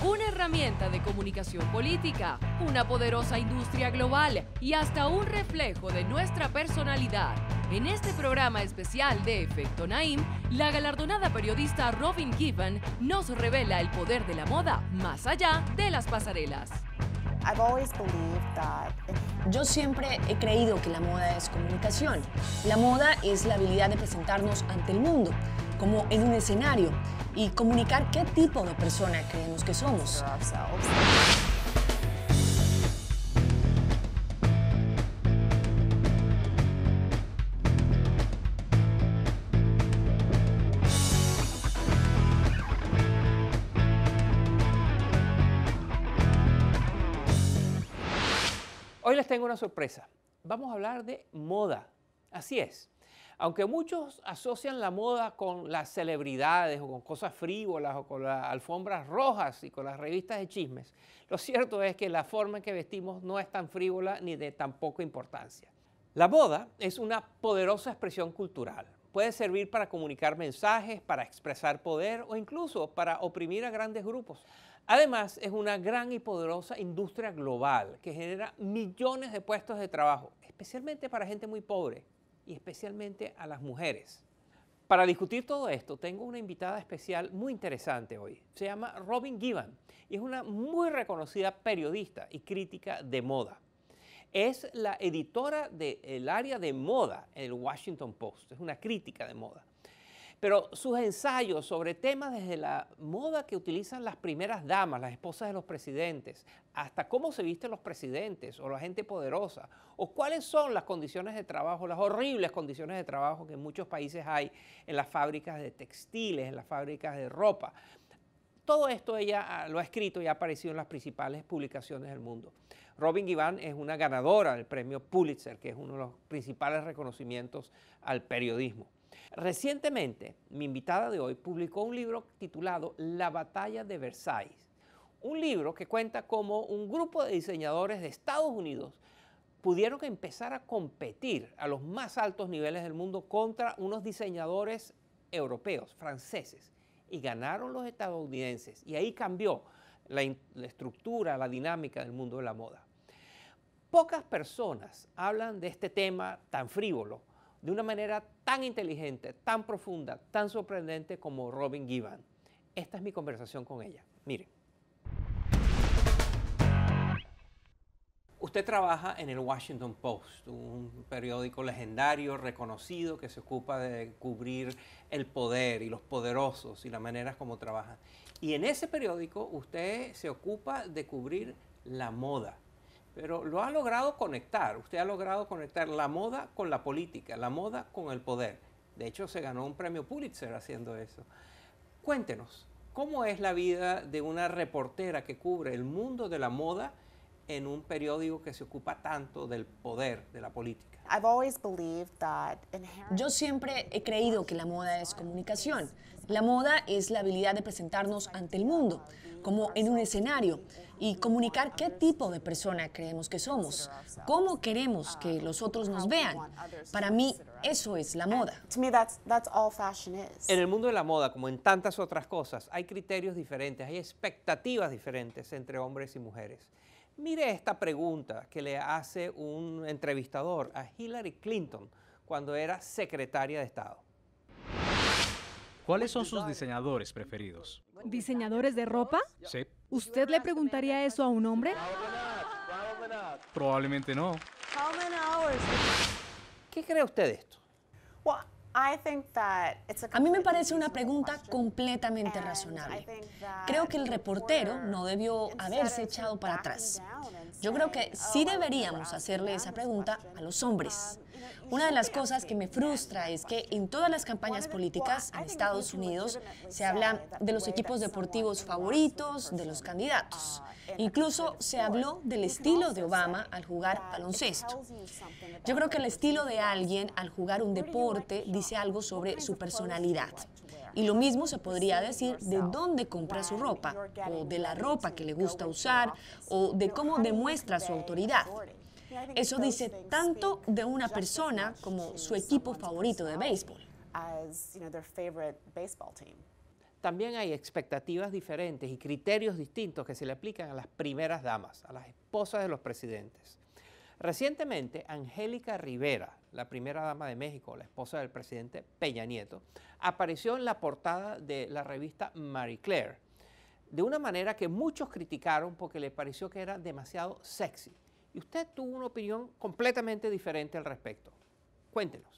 una herramienta de comunicación política, una poderosa industria global y hasta un reflejo de nuestra personalidad. En este programa especial de Efecto Naim, la galardonada periodista Robin Gibbon nos revela el poder de la moda más allá de las pasarelas. Yo siempre he creído que la moda es comunicación. La moda es la habilidad de presentarnos ante el mundo, como en un escenario, y comunicar qué tipo de persona creemos que somos. Hoy les tengo una sorpresa. Vamos a hablar de moda. Así es. Aunque muchos asocian la moda con las celebridades o con cosas frívolas o con las alfombras rojas y con las revistas de chismes, lo cierto es que la forma en que vestimos no es tan frívola ni de tan poca importancia. La moda es una poderosa expresión cultural. Puede servir para comunicar mensajes, para expresar poder o incluso para oprimir a grandes grupos. Además, es una gran y poderosa industria global que genera millones de puestos de trabajo, especialmente para gente muy pobre y especialmente a las mujeres. Para discutir todo esto, tengo una invitada especial muy interesante hoy. Se llama Robin Gibbon y es una muy reconocida periodista y crítica de moda. Es la editora del área de moda en el Washington Post, es una crítica de moda. Pero sus ensayos sobre temas desde la moda que utilizan las primeras damas, las esposas de los presidentes, hasta cómo se visten los presidentes o la gente poderosa, o cuáles son las condiciones de trabajo, las horribles condiciones de trabajo que en muchos países hay en las fábricas de textiles, en las fábricas de ropa. Todo esto ella lo ha escrito y ha aparecido en las principales publicaciones del mundo. Robin Gibbon es una ganadora del premio Pulitzer, que es uno de los principales reconocimientos al periodismo. Recientemente, mi invitada de hoy publicó un libro titulado La Batalla de Versalles, un libro que cuenta cómo un grupo de diseñadores de Estados Unidos pudieron empezar a competir a los más altos niveles del mundo contra unos diseñadores europeos, franceses, y ganaron los estadounidenses, y ahí cambió la estructura, la dinámica del mundo de la moda. Pocas personas hablan de este tema tan frívolo de una manera tan inteligente, tan profunda, tan sorprendente como Robin Gibbon. Esta es mi conversación con ella. Miren. Usted trabaja en el Washington Post, un periódico legendario, reconocido, que se ocupa de cubrir el poder y los poderosos y las maneras como trabajan. Y en ese periódico usted se ocupa de cubrir la moda. Pero lo ha logrado conectar, usted ha logrado conectar la moda con la política, la moda con el poder. De hecho, se ganó un premio Pulitzer haciendo eso. Cuéntenos, ¿cómo es la vida de una reportera que cubre el mundo de la moda en un periódico que se ocupa tanto del poder, de la política? Yo siempre he creído que la moda es comunicación. La moda es la habilidad de presentarnos ante el mundo, como en un escenario, y comunicar qué tipo de persona creemos que somos, cómo queremos que los otros nos vean. Para mí, eso es la moda. En el mundo de la moda, como en tantas otras cosas, hay criterios diferentes, hay expectativas diferentes entre hombres y mujeres. Mire esta pregunta que le hace un entrevistador a Hillary Clinton cuando era secretaria de Estado. ¿Cuáles son sus diseñadores preferidos? ¿Diseñadores de ropa? Sí. ¿Usted le preguntaría eso a un hombre? Probablemente no. ¿Qué cree usted de esto? A mí me parece una pregunta completamente razonable. Creo que el reportero no debió haberse echado para atrás. Yo creo que sí deberíamos hacerle esa pregunta a los hombres. Una de las cosas que me frustra es que en todas las campañas políticas en Estados Unidos se habla de los equipos deportivos favoritos de los candidatos. Incluso se habló del estilo de Obama al jugar baloncesto. Yo creo que el estilo de alguien al jugar un deporte dice algo sobre su personalidad. Y lo mismo se podría decir de dónde compra su ropa, o de la ropa que le gusta usar, o de cómo demuestra su autoridad. Eso dice tanto de una persona como su equipo favorito de béisbol. también hay expectativas diferentes y criterios distintos que se le aplican a las primeras damas, a las esposas de los presidentes. Recientemente, Angélica Rivera, la primera dama de México, la esposa del presidente Peña Nieto, apareció en la portada de la revista Marie Claire, de una manera que muchos criticaron porque le pareció que era demasiado sexy. Y usted tuvo una opinión completamente diferente al respecto. Cuéntenos.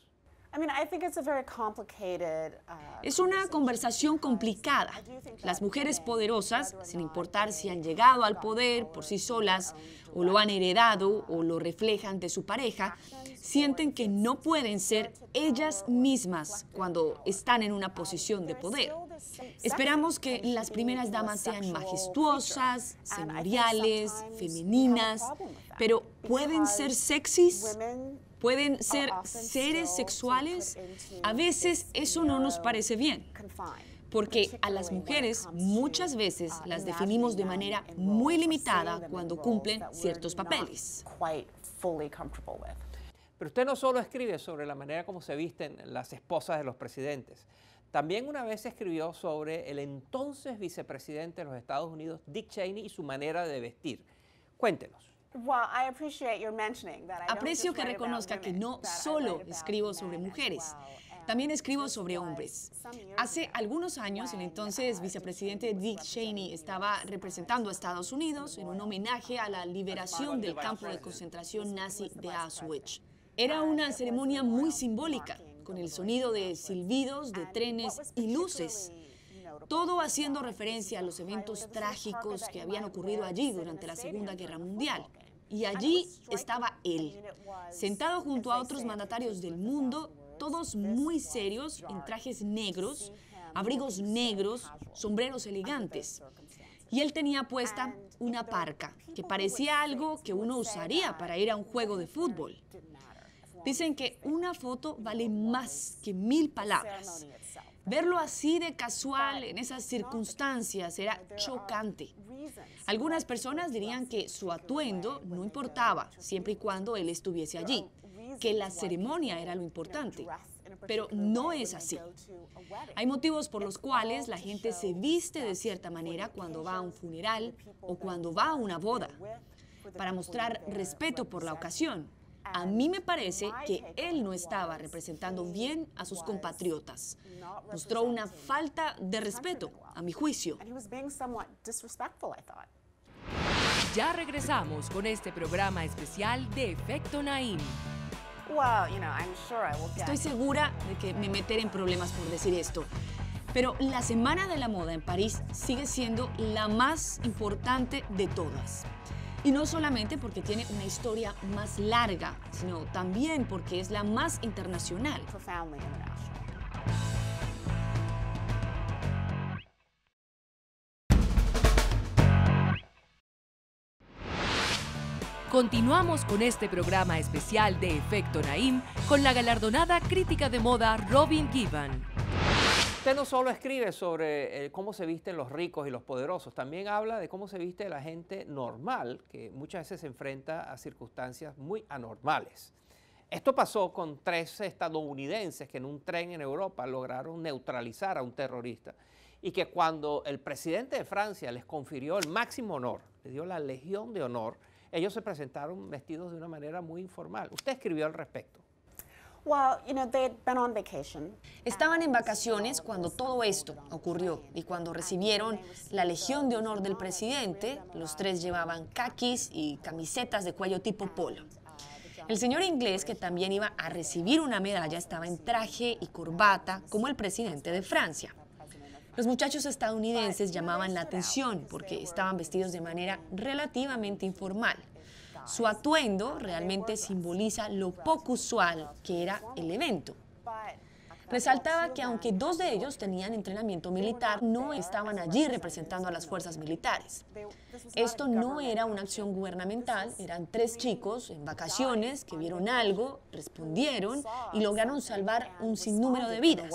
Es una conversación complicada. Las mujeres poderosas, sin importar si han llegado al poder por sí solas o lo han heredado o lo reflejan de su pareja, sienten que no pueden ser ellas mismas cuando están en una posición de poder. Esperamos que las primeras damas sean majestuosas, señoriales, femeninas, pero ¿pueden ser sexys? ¿Pueden ser seres sexuales? A veces eso no nos parece bien, porque a las mujeres muchas veces las definimos de manera muy limitada cuando cumplen ciertos papeles. Pero usted no solo escribe sobre la manera como se visten las esposas de los presidentes, también una vez escribió sobre el entonces vicepresidente de los Estados Unidos, Dick Cheney, y su manera de vestir. Cuéntenos. Aprecio que reconozca que no solo escribo sobre mujeres, también escribo sobre hombres. Hace algunos años, el entonces vicepresidente Dick Cheney estaba representando a Estados Unidos en un homenaje a la liberación del campo de concentración nazi de Auschwitz. Era una ceremonia muy simbólica, con el sonido de silbidos, de trenes y luces. Todo haciendo referencia a los eventos trágicos que habían ocurrido allí durante la Segunda Guerra Mundial. Y allí estaba él, sentado junto a otros mandatarios del mundo, todos muy serios, en trajes negros, abrigos negros, sombreros elegantes. Y él tenía puesta una parca, que parecía algo que uno usaría para ir a un juego de fútbol. Dicen que una foto vale más que 1000 palabras. Verlo así de casual en esas circunstancias era chocante. Algunas personas dirían que su atuendo no importaba siempre y cuando él estuviese allí, que la ceremonia era lo importante. Pero no es así. Hay motivos por los cuales la gente se viste de cierta manera cuando va a un funeral o cuando va a una boda, para mostrar respeto por la ocasión. A mí me parece que él no estaba representando bien a sus compatriotas. Mostró una falta de respeto, a mi juicio. Ya regresamos con este programa especial de Efecto Naim. Estoy segura de que me meteré en problemas por decir esto, pero la Semana de la Moda en París sigue siendo la más importante de todas. Y no solamente porque tiene una historia más larga, sino también porque es la más internacional. Continuamos con este programa especial de Efecto Naim con la galardonada crítica de moda Robin Gibbon. Usted no solo escribe sobre cómo se visten los ricos y los poderosos, también habla de cómo se viste la gente normal, que muchas veces se enfrenta a circunstancias muy anormales. Esto pasó con 3 estadounidenses que en un tren en Europa lograron neutralizar a un terrorista y que cuando el presidente de Francia les confirió el máximo honor, le dio la Legión de Honor, ellos se presentaron vestidos de una manera muy informal. Usted escribió al respecto. Estaban en vacaciones cuando todo esto ocurrió y cuando recibieron la Legión de Honor del presidente, los 3 llevaban caquis y camisetas de cuello tipo polo. El señor inglés, que también iba a recibir una medalla, estaba en traje y corbata como el presidente de Francia. Los muchachos estadounidenses llamaban la atención porque estaban vestidos de manera relativamente informal. Su atuendo realmente simboliza lo poco usual que era el evento. Resaltaba que aunque 2 de ellos tenían entrenamiento militar, no estaban allí representando a las fuerzas militares. Esto no era una acción gubernamental, eran 3 chicos en vacaciones que vieron algo, respondieron y lograron salvar un sinnúmero de vidas.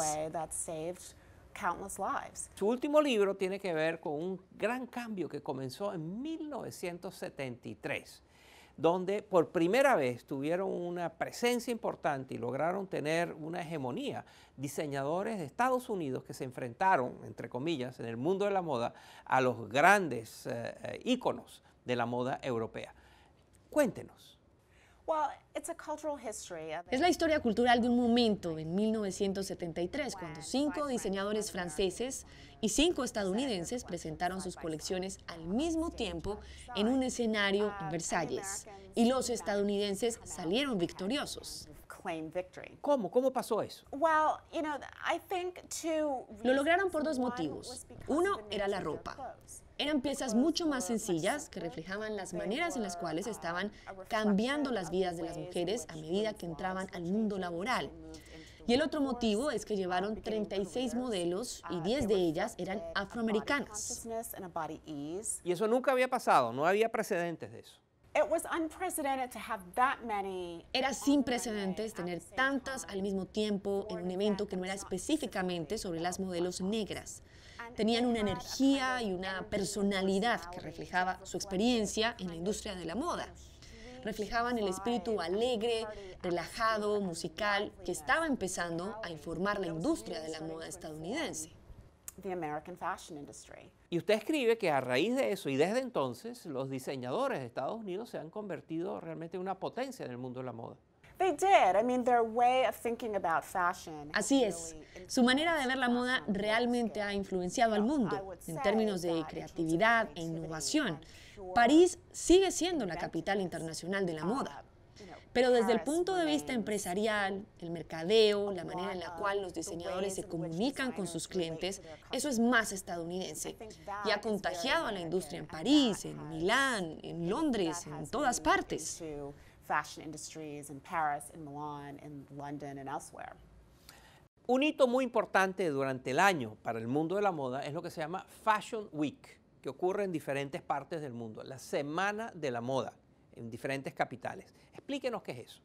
Su último libro tiene que ver con un gran cambio que comenzó en 1973. donde por primera vez tuvieron una presencia importante y lograron tener una hegemonía. Diseñadores de Estados Unidos que se enfrentaron, entre comillas, en el mundo de la moda a los grandes íconos de la moda europea. Cuéntenos. Es la historia cultural de un momento en 1973, cuando 5 diseñadores franceses y 5 estadounidenses presentaron sus colecciones al mismo tiempo en un escenario en Versalles. Y los estadounidenses salieron victoriosos. ¿Cómo? ¿Cómo pasó eso? Lo lograron por 2 motivos. Uno era la ropa. Eran piezas mucho más sencillas que reflejaban las maneras en las cuales estaban cambiando las vidas de las mujeres a medida que entraban al mundo laboral. Y el otro motivo es que llevaron 36 modelos y 10 de ellas eran afroamericanas. Y eso nunca había pasado, no había precedentes de eso. Era sin precedentes tener tantas al mismo tiempo en un evento que no era específicamente sobre las modelos negras. Tenían una energía y una personalidad que reflejaba su experiencia en la industria de la moda. Reflejaban el espíritu alegre, relajado, musical, que estaba empezando a informar la industria de la moda estadounidense. Y usted escribe que a raíz de eso y desde entonces los diseñadores de Estados Unidos se han convertido realmente en una potencia en el mundo de la moda. Así es. Su manera de ver la moda realmente ha influenciado al mundo en términos de creatividad e innovación. París sigue siendo la capital internacional de la moda. Pero desde el punto de vista empresarial, el mercadeo, la manera en la cual los diseñadores se comunican con sus clientes, eso es más estadounidense. Y ha contagiado a la industria en París, en Milán, en Londres, en todas partes. Un hito muy importante durante el año para el mundo de la moda es lo que se llama Fashion Week, que ocurre en diferentes partes del mundo, la Semana de la Moda, en diferentes capitales. Explíquenos qué es eso.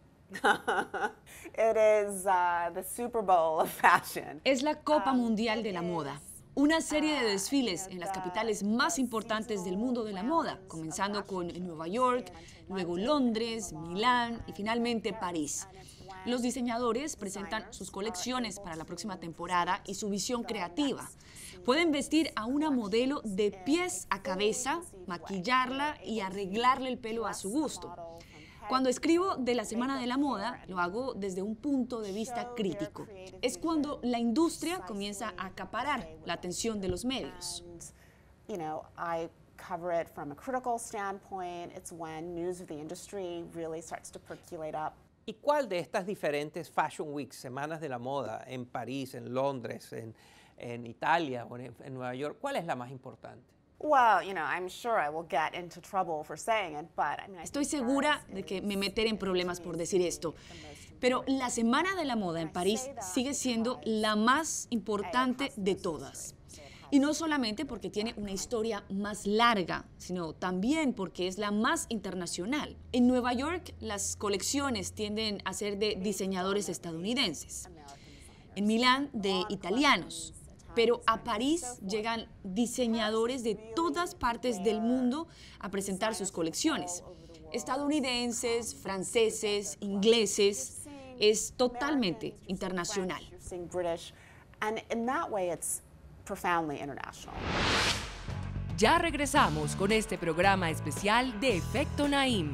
Es la Copa Mundial de la Moda, una serie de desfiles en las capitales más importantes del mundo de la moda, comenzando con Nueva York, luego Londres, Milán y finalmente París. Los diseñadores presentan sus colecciones para la próxima temporada y su visión creativa. Pueden vestir a una modelo de pies a cabeza, maquillarla y arreglarle el pelo a su gusto. Cuando escribo de la Semana de la Moda, lo hago desde un punto de vista crítico. Es cuando la industria comienza a acaparar la atención de los medios. ¿Y cuál de estas diferentes Fashion Weeks, semanas de la moda, en París, en Londres, en Italia o en Nueva York, cuál es la más importante? Estoy segura de que me meteré en problemas por decir esto, pero la Semana de la Moda en París sigue siendo la más importante de todas. Y no solamente porque tiene una historia más larga, sino también porque es la más internacional. En Nueva York, las colecciones tienden a ser de diseñadores estadounidenses. En Milán, de italianos. Pero a París llegan diseñadores de todas partes del mundo a presentar sus colecciones. Estadounidenses, franceses, ingleses. Es totalmente internacional. Ya regresamos con este programa especial de Efecto Naim.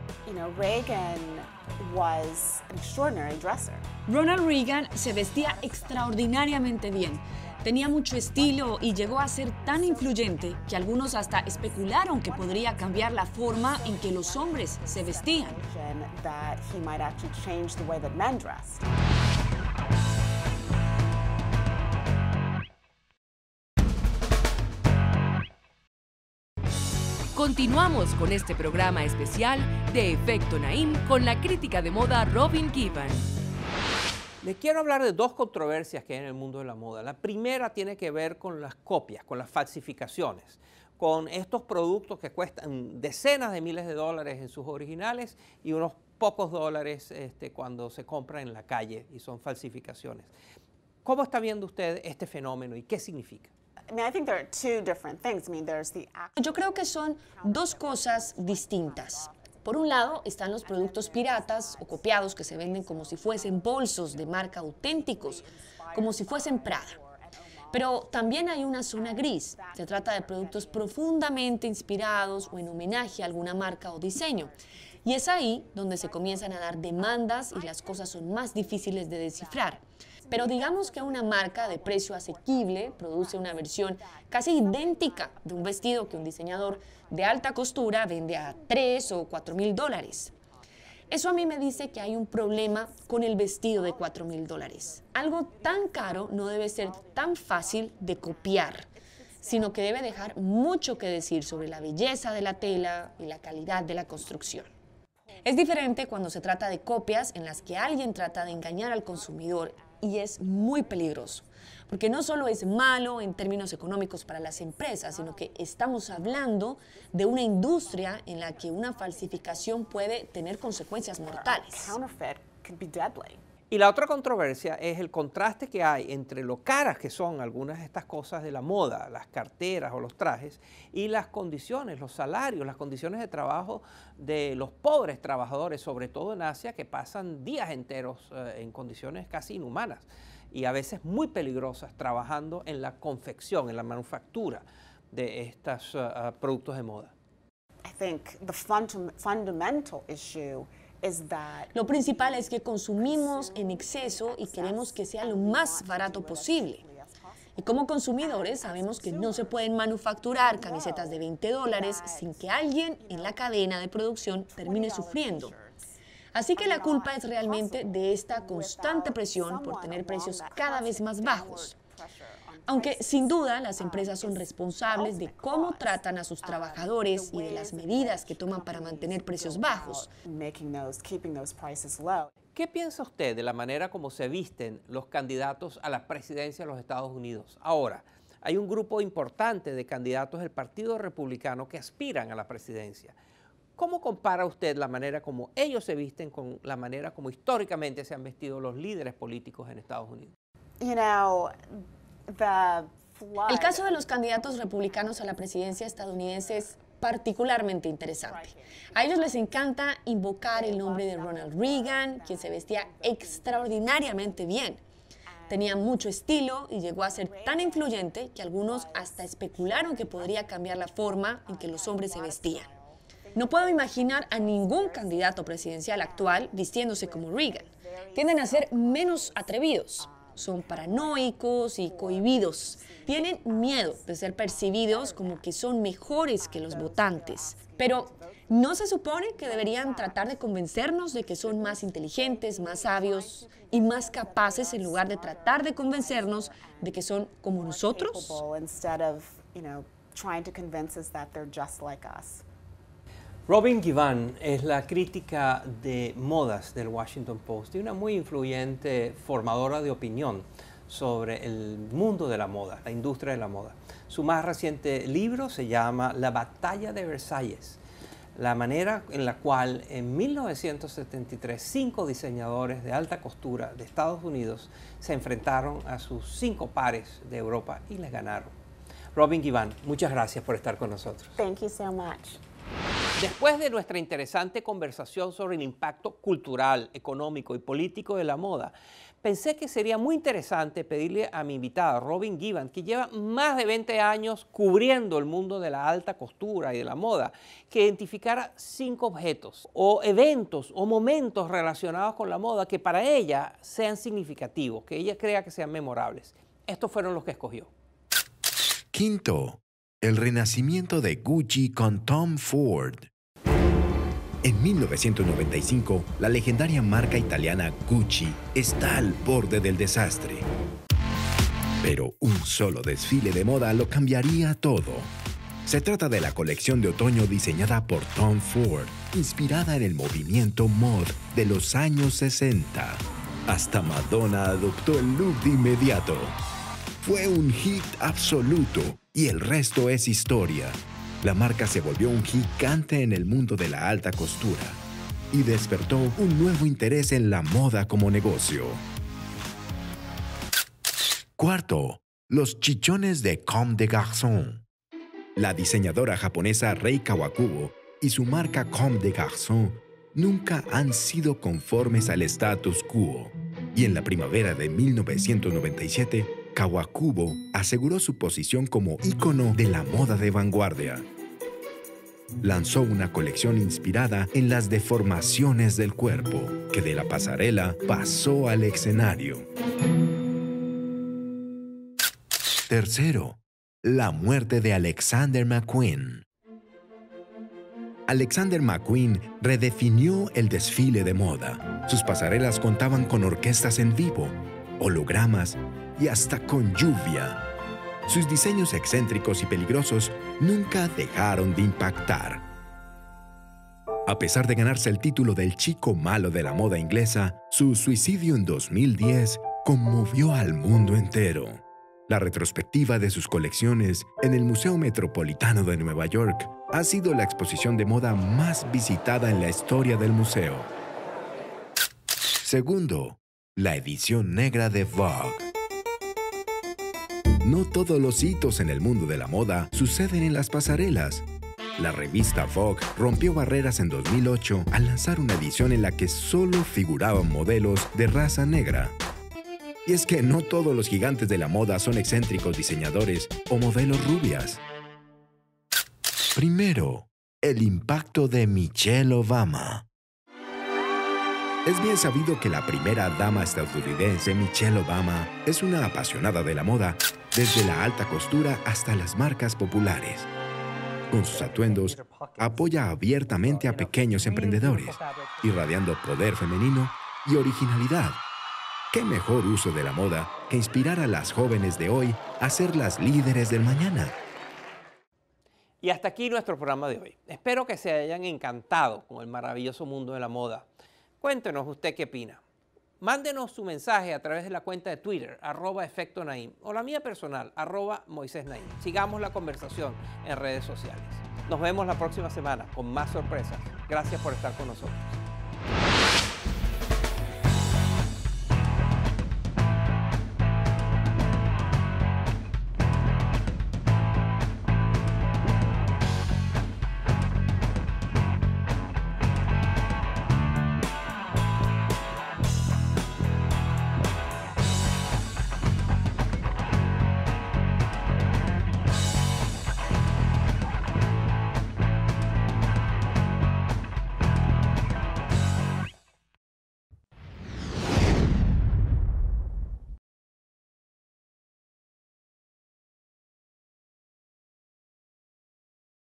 Ronald Reagan se vestía extraordinariamente bien. Tenía mucho estilo y llegó a ser tan influyente que algunos hasta especularon que podría cambiar la forma en que los hombres se vestían. Continuamos con este programa especial de Efecto Naim con la crítica de moda Robin Gibbon. Les quiero hablar de 2 controversias que hay en el mundo de la moda. La primera tiene que ver con las copias, con las falsificaciones, con estos productos que cuestan decenas de miles de dólares en sus originales y unos pocos dólares cuando se compran en la calle y son falsificaciones. ¿Cómo está viendo usted este fenómeno y qué significa? Yo creo que son 2 cosas distintas. Por un lado están los productos piratas o copiados que se venden como si fuesen bolsos de marca auténticos, como si fuesen Prada. Pero también hay una zona gris. Se trata de productos profundamente inspirados o en homenaje a alguna marca o diseño. Y es ahí donde se comienzan a dar demandas y las cosas son más difíciles de descifrar. Pero digamos que una marca de precio asequible produce una versión casi idéntica de un vestido que un diseñador de alta costura vende a $3,000 o $4,000. Eso a mí me dice que hay un problema con el vestido de $4,000. Algo tan caro no debe ser tan fácil de copiar, sino que debe dejar mucho que decir sobre la belleza de la tela y la calidad de la construcción. Es diferente cuando se trata de copias en las que alguien trata de engañar al consumidor y es muy peligroso, porque no solo es malo en términos económicos para las empresas, sino que estamos hablando de una industria en la que una falsificación puede tener consecuencias mortales. Y la otra controversia es el contraste que hay entre lo caras que son algunas de estas cosas de la moda, las carteras o los trajes, y las condiciones, los salarios, las condiciones de trabajo de los pobres trabajadores, sobre todo en Asia, que pasan días enteros en condiciones casi inhumanas y a veces muy peligrosas trabajando en la confección, en la manufactura de estos productos de moda. I think the fundamental issue is that Lo principal es que consumimos en exceso y queremos que sea lo más barato posible. Y como consumidores sabemos que no se pueden manufacturar camisetas de $20 sin que alguien en la cadena de producción termine sufriendo. Así que la culpa es realmente de esta constante presión por tener precios cada vez más bajos. Aunque sin duda las empresas son responsables de cómo tratan a sus trabajadores y de las medidas que toman para mantener precios bajos. ¿Qué piensa usted de la manera como se visten los candidatos a la presidencia de los Estados Unidos? Ahora, hay un grupo importante de candidatos del Partido Republicano que aspiran a la presidencia. ¿Cómo compara usted la manera como ellos se visten con la manera como históricamente se han vestido los líderes políticos en Estados Unidos? El caso de los candidatos republicanos a la presidencia estadounidense es particularmente interesante. A ellos les encanta invocar el nombre de Ronald Reagan, quien se vestía extraordinariamente bien. Tenía mucho estilo y llegó a ser tan influyente que algunos hasta especularon que podría cambiar la forma en que los hombres se vestían. No puedo imaginar a ningún candidato presidencial actual vistiéndose como Reagan. Tienden a ser menos atrevidos. Son paranoicos y cohibidos. Tienen miedo de ser percibidos como que son mejores que los votantes. Pero ¿no se supone que deberían tratar de convencernos de que son más inteligentes, más sabios y más capaces en lugar de tratar de convencernos de que son como nosotros? Robin Givhan es la crítica de modas del Washington Post y una muy influyente formadora de opinión sobre el mundo de la moda, la industria de la moda. Su más reciente libro se llama La batalla de Versalles, la manera en la cual en 1973 5 diseñadores de alta costura de Estados Unidos se enfrentaron a sus 5 pares de Europa y les ganaron. Robin Givhan, muchas gracias por estar con nosotros. Thank you so much. Después de nuestra interesante conversación sobre el impacto cultural, económico y político de la moda, pensé que sería muy interesante pedirle a mi invitada, Robin Givhan, que lleva más de 20 años cubriendo el mundo de la alta costura y de la moda, que identificara 5 objetos o eventos o momentos relacionados con la moda que para ella sean significativos, que ella crea que sean memorables. Estos fueron los que escogió. Quinto, el renacimiento de Gucci con Tom Ford. En 1995, la legendaria marca italiana Gucci está al borde del desastre. Pero un solo desfile de moda lo cambiaría todo. Se trata de la colección de otoño diseñada por Tom Ford, inspirada en el movimiento mod de los años 60. Hasta Madonna adoptó el look de inmediato. Fue un hit absoluto y el resto es historia. La marca se volvió un gigante en el mundo de la alta costura y despertó un nuevo interés en la moda como negocio. Cuarto, los chichones de Comme des Garçons. La diseñadora japonesa Rei Kawakubo y su marca Comme des Garçons nunca han sido conformes al status quo. Y en la primavera de 1997, Kawakubo aseguró su posición como ícono de la moda de vanguardia. Lanzó una colección inspirada en las deformaciones del cuerpo, que de la pasarela pasó al escenario. Tercero, la muerte de Alexander McQueen. Alexander McQueen redefinió el desfile de moda. Sus pasarelas contaban con orquestas en vivo, hologramas y hasta con lluvia. Sus diseños excéntricos y peligrosos nunca dejaron de impactar. A pesar de ganarse el título del chico malo de la moda inglesa, su suicidio en 2010 conmovió al mundo entero. La retrospectiva de sus colecciones en el Museo Metropolitano de Nueva York ha sido la exposición de moda más visitada en la historia del museo. Segundo, la edición negra de Vogue. No todos los hitos en el mundo de la moda suceden en las pasarelas. La revista Vogue rompió barreras en 2008 al lanzar una edición en la que solo figuraban modelos de raza negra. Y es que no todos los gigantes de la moda son excéntricos diseñadores o modelos rubias. Primero, el impacto de Michelle Obama. Es bien sabido que la primera dama estadounidense, Michelle Obama, es una apasionada de la moda, desde la alta costura hasta las marcas populares. Con sus atuendos, apoya abiertamente a pequeños emprendedores, irradiando poder femenino y originalidad. ¿Qué mejor uso de la moda que inspirar a las jóvenes de hoy a ser las líderes del mañana? Y hasta aquí nuestro programa de hoy. Espero que se hayan encantado con el maravilloso mundo de la moda. Cuéntenos usted qué opina. Mándenos su mensaje a través de la cuenta de Twitter, @EfectoNaim, o la mía personal, @MoisésNaim. Sigamos la conversación en redes sociales. Nos vemos la próxima semana con más sorpresas. Gracias por estar con nosotros.